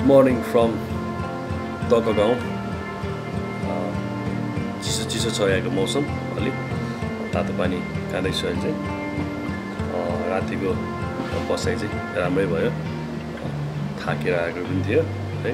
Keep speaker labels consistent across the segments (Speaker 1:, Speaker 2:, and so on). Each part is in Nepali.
Speaker 1: morning from Tokagaon. चिसो छ यहाँको मौसम अलि तातो पानी खाँदैछु अहिले चाहिँ रातिको बसाइ चाहिँ राम्रै भयो थाकेर आएको पनि थियो है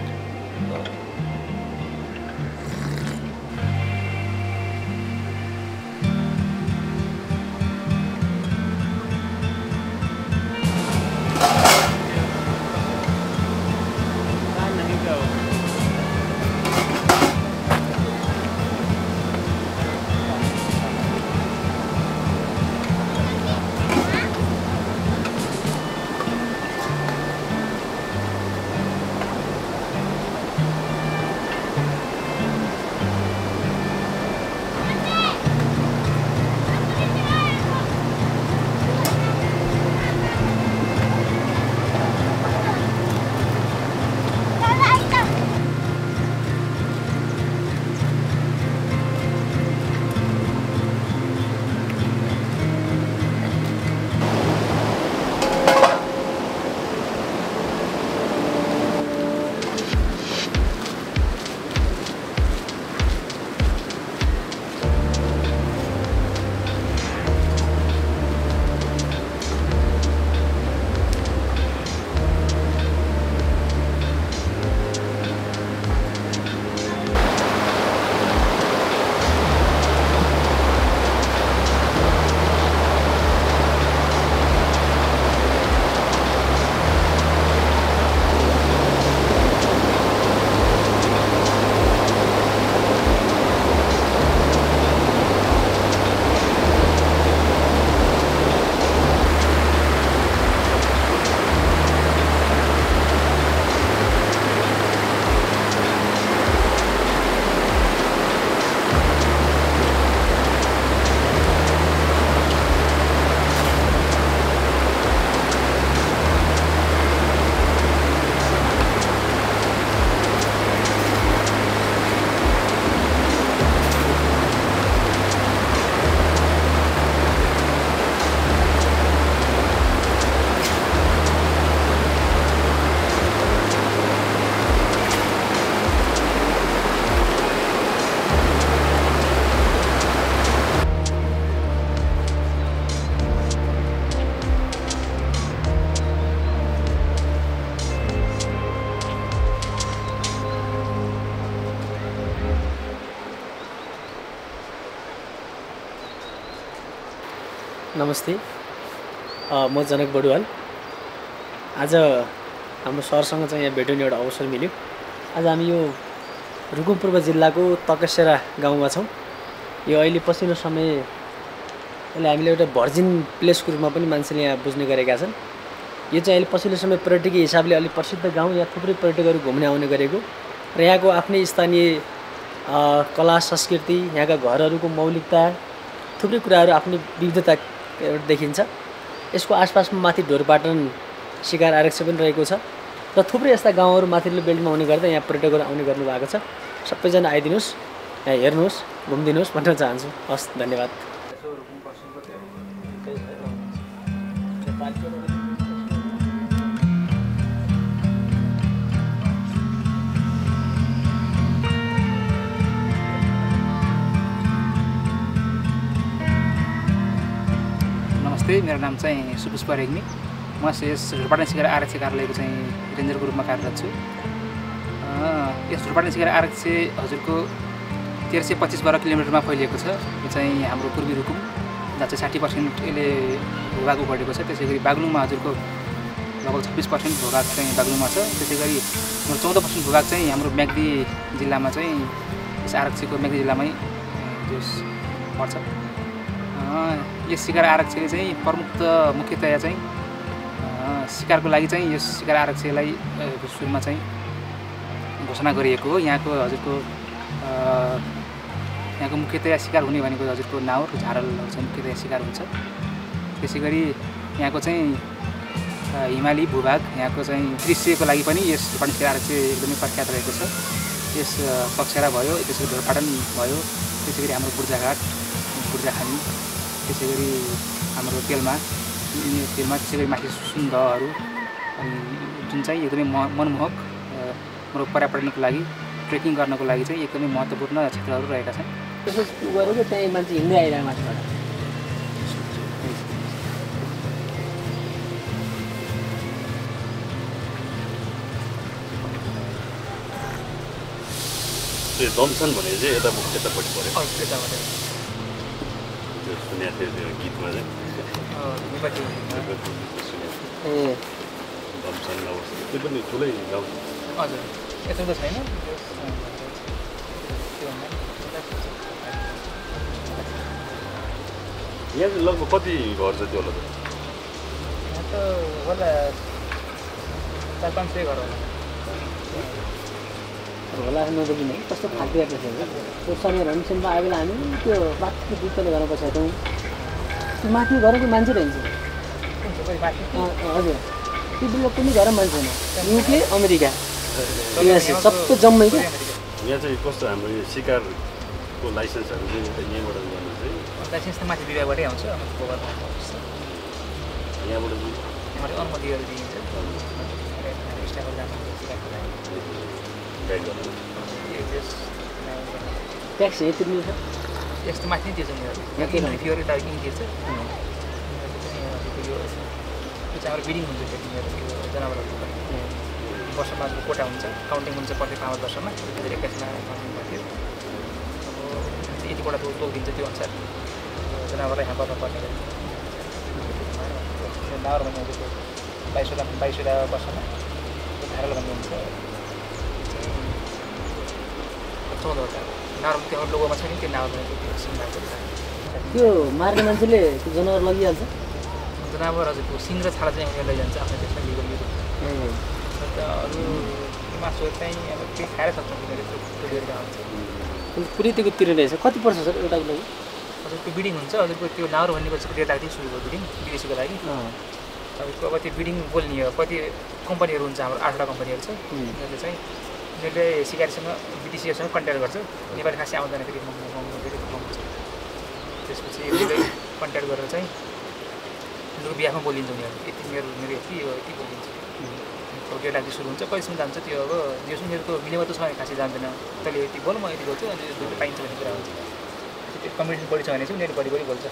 Speaker 2: नमस्ते म जनक बडुवाल आज हाम्रो सरसँग चाहिँ यहाँ भेट्ने एउटा अवसर मिल्यो आज हामी यो रुकुम पूर्व जिल्लाको तकसेरा गाउँमा छौँ यो अहिले पछिल्लो समय यसले हामीले एउटा भर्जिन प्लेसको रूपमा पनि मान्छेले यहाँ बुझ्ने गरेका छन् यो चाहिँ अहिले पछिल्लो समय पर्यटकीय हिसाबले अलि प्रसिद्ध गाउँ यहाँ थुप्रै पर्यटकहरू घुम्न आउने गरेको र यहाँको आफ्नै स्थानीय कला संस्कृति यहाँका घरहरूको मौलिकता थुप्रै कुराहरू आफ्नै विविधता देखिन्छ यसको आसपासमा माथि ढोरपाटन शिकार आरक्ष पनि रहेको छ र थुप्रै यस्ता गाउँहरू माथिल्लो बेल्टमा आउने गर्दा यहाँ पर्यटकहरू आउने गर्नु भएको छ सबैजना आइदिनुहोस् यहाँ हेर्नुहोस् घुमिदिनुहोस् भन्न चाहन्छु हस् धन्यवाद
Speaker 3: मेरो नाम चाहिँ सुपुष्प रेग्मी म यस ढोरपाटन शिखर आरक्षी कार्यालयको चाहिँ रेन्जरको रूपमा कार्यरत छु यस ढोरपाटन शिखर आरक्षी हजुरको 1325 वर्ग किलोमिटरमा फैलिएको छ यो चाहिँ हाम्रो पूर्वी रुकुम जहाँ चाहिँ 60% यसले भूभाग ओगटेको छ त्यसै गरी बागलुङमा हजुरको लगभग 26% भूभाग चाहिँ बागलुङमा छ त्यसै गरी 14% भूभाग चाहिँ हाम्रो म्याग्दी जिल्लामा चाहिँ यस आरक्षीको म्याग्दी जिल्लामै पर्छ यस शिकार आरक्षीले चाहिँ मुख्यतया चाहिँ शिकारको लागि चाहिँ यस शिकार आरक्षीलाई सुरुमा चाहिँ घोषणा गरिएको हो यहाँको हजुरको मुख्यतया शिकार हुने भनेको हजुरको नाउर झारलहरू चाहिँ मुख्यतया शिकार हुन्छ त्यसै गरी यहाँको चाहिँ हिमाली भूभाग यहाँको चाहिँ दृश्यको लागि पनि यस ढोरपाटन शिखर आरक्षी एकदमै प्रख्यात रहेको छ यस तकसेरा भयो त्यसै गरी ढोरपाटन भयो त्यसै गरी हाम्रो बुर्जाखानी त्यसै गरी हाम्रो तेलमा त्यसै गरी माथि सुन्दहरू अनि जुन चाहिँ एकदमै मनमोहक हाम्रो पर्यावरणको लागि ट्रेकिङ गर्नको लागि चाहिँ एकदमै महत्त्वपूर्ण क्षेत्रहरू रहेका छन्।
Speaker 2: त्यसो गरेको त्यहीँ मान्छे हिँड्दै आइरहेको माथिबाट
Speaker 1: त्यो दमसन भने चाहिँ यतापट्टि पऱ्यो
Speaker 3: यताबाट
Speaker 1: त्यो सुनेको थियो त्यो गीतमा चाहिँ
Speaker 3: नेपाली
Speaker 2: ए
Speaker 1: दमसन त्यो पनि ठुलै गाउँ
Speaker 3: हजुर यस्तो त छैन
Speaker 1: यहाँ चाहिँ लगभग कति घर छ त्यो होला त
Speaker 3: यहाँ त होला 400-500 घर होला
Speaker 2: होला नदेखि नै कस्तो फाटिरहेको छ त्यो शनिबार सेनमा आयो बेला हामी त्यो माथि दुईतले घर बसेका थियौँ त्यो माथि घरको मान्छे रहन्छ हजुर त्यो बेला कुनै घर मान्छे छैन युके अमेरिका युएसए सबै जम्मै क्या
Speaker 1: यहाँ चाहिँ कस्तो हाम्रो यो सिकारको लाइसेन्सहरू चाहिँ यहाँबाट गर्नु चाहिँ
Speaker 3: लाइसेन्स त माथि विभागबाटै आउँछ
Speaker 1: यहाँबाट चाहिँ
Speaker 3: यहाँबाट अनुमतिहरू दिइन्छ स्टाफहरू जानुहुन्छ सिकारको लागि
Speaker 1: गाइड गर्नु
Speaker 2: ट्याक्स यहीँ तिर्नु छ
Speaker 3: यस्तो माथि नै तिर्छ उनीहरू फियर यता किन तिर्छ यो चाहिँ हाम्रो बिडिङ हुन्छ त्यो जनावरहरूको वर्षमा कोटा हुन्छ काउन्टिङ हुन्छ प्रत्येक 5 वर्षमा 21मा काउन्टिङ गर्थ्यो अब यति कोटा तोकिदिन्छ त्यो अनुसार जनावरलाई यहाँ गर्नुपर्ने नावर भन्ने हुन्छ त्यो 22वटा वर्षमा धारल भन्ने हुन्छ 14वटा नावर त्यो लोगोमा छ नि त्यो नावर भनेको त्यो सिङ्गाको
Speaker 2: त्यो मार्ने मान्छेले त्यो जनावर लगिहाल्छ
Speaker 3: जनावर हजुर सिङ र छाला चाहिँ उनीहरू लैजान्छ आफ्नो त्यसमा लिगल युज अन्त अरू मासुहरू चाहिँ अब केही खाएर सक्छ उनीहरू लिएर आउँछ
Speaker 2: पुरै त्यो तिर्ने रहेछ कति पर्छ सर एउटाको लागि
Speaker 3: हजुर त्यो बिडिङ हुन्छ हजुरको त्यो नावर भन्ने चाहिँ 1.5 लाख सुरु भयो बिडिङ विदेशीको लागि तपाईँको अब त्यो बिडिङ बोल्ने हो कति कम्पनीहरू हुन्छ हाम्रो 8वटा कम्पनीहरू छ उनीहरूले चाहिँ उनीहरूले सिकारीसँग विदेशीहरूसँग कन्ट्याक्ट गर्छ नेपाली खासै आउँदैन फेरि महँगो छ त्यसपछि उनीहरूले कन्ट्याक्ट गरेर चाहिँ उनीहरूको बिहामा बोलिन्छ उनीहरू यति मेरो यति हो यति बोलिन्छ अब 1.5 लाख सुरु हुन्छ कहिलेसम्म जान्छ त्यो अब यो उनीहरूको मिलेमा त छ भने खासै जान्दैन तैँले यति बोल म यति बोल्छु अनि दुधले पाइन्छ भन्ने कुरा हुन्छ त्यो कम्पिटिसन बढी छ भने चाहिँ उनीहरू बढी बोल्छ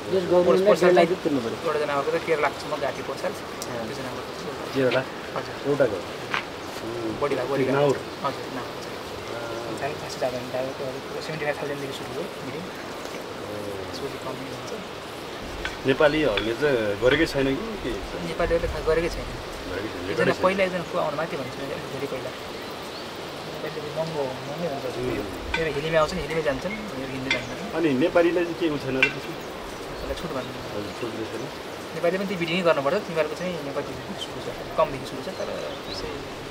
Speaker 3: एउटा जनावरको त 13 लाखसम्म गएको थियो पोर्साल त्यो जनावरको
Speaker 1: 13 लाख
Speaker 3: हजुर
Speaker 1: एउटाको
Speaker 3: बढी भएको
Speaker 1: नाउर
Speaker 3: हजुर नाउर चाहिँ खासै जाँदैन त्यो 75,000देखि सुरु हो बिडिङ त्यसपछि कम्ती हुन्छ
Speaker 1: नेपालीहरूले चाहिँ गरेकै छैन कि
Speaker 3: नेपालीहरूले खास गरेकै छैन एकजना पहिला एकजना को आउनु माथि भन्छु धेरै पहिला नेपालीले महँगै हुन्छ मेरो हिलीमा आउँछ नि हिलीमै जान्छन् मेरो हिन्दी जान्दैन
Speaker 1: अनि नेपालीलाई चाहिँ के छैन र त्यसमा
Speaker 3: त्यसलाई छुट भन्नु
Speaker 1: हजुर छुट छैन
Speaker 3: नेपाली पनि त्यो बिडिङै गर्नुपर्छ तिमीहरूको चाहिँ नेपाली सुरु छ कमदेखि सुरु छ तर त्यसै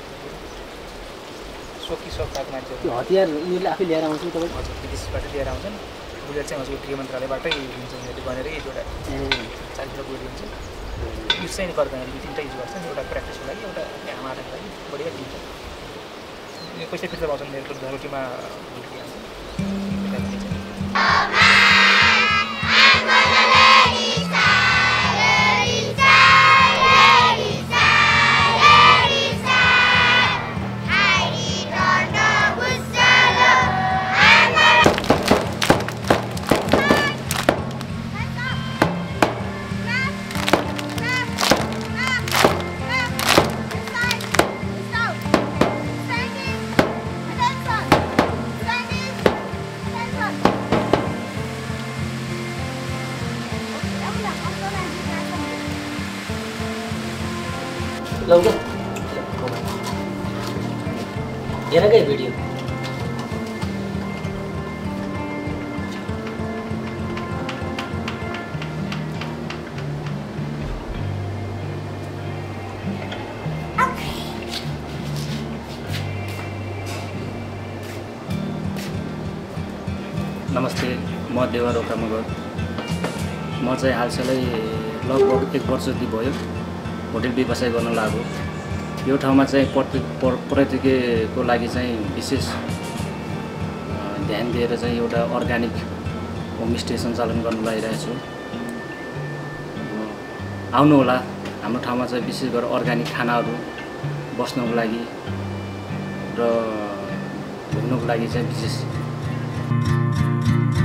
Speaker 3: सोख भएको मान्छेहरू
Speaker 2: त्यो हतियार उनीहरूले आफै लिएर आउँछ तपाईँ
Speaker 3: हजुर विदेशबाट लिएर आउँछन् बुलेट चाहिँ हजुर गृह मन्त्रालयबाटै दिन्छ उनीहरूले भनेर एउटा 40 बुलेट दिन्छ युज चाहिँ गर्दैन 2-3टा युज गर्छन् एउटा प्र्याक्टिसको लागि एउटा हामाको लागि बढिया दिन्छ पैसा फिर्ता पाउँछन् उनीहरूको धरोटीमा
Speaker 2: लौके हेरकै भिडियो
Speaker 4: नमस्ते म देवा रोका मगर म चाहिँ हालसालै लगभग 1 वर्ष जति भयो होटल व्यवसाय गर्न लाग्यो यो ठाउँमा चाहिँ पर्यटकीको लागि चाहिँ विशेष ध्यान दिएर चाहिँ एउटा अर्ग्यानिक होमस्टे सञ्चालन गर्न लागिरहेको छु आउनु होला हाम्रो ठाउँमा चाहिँ विशेष गरेर अर्ग्यानिक खानाहरू बस्नको लागि र घुम्नुको लागि चाहिँ विशेष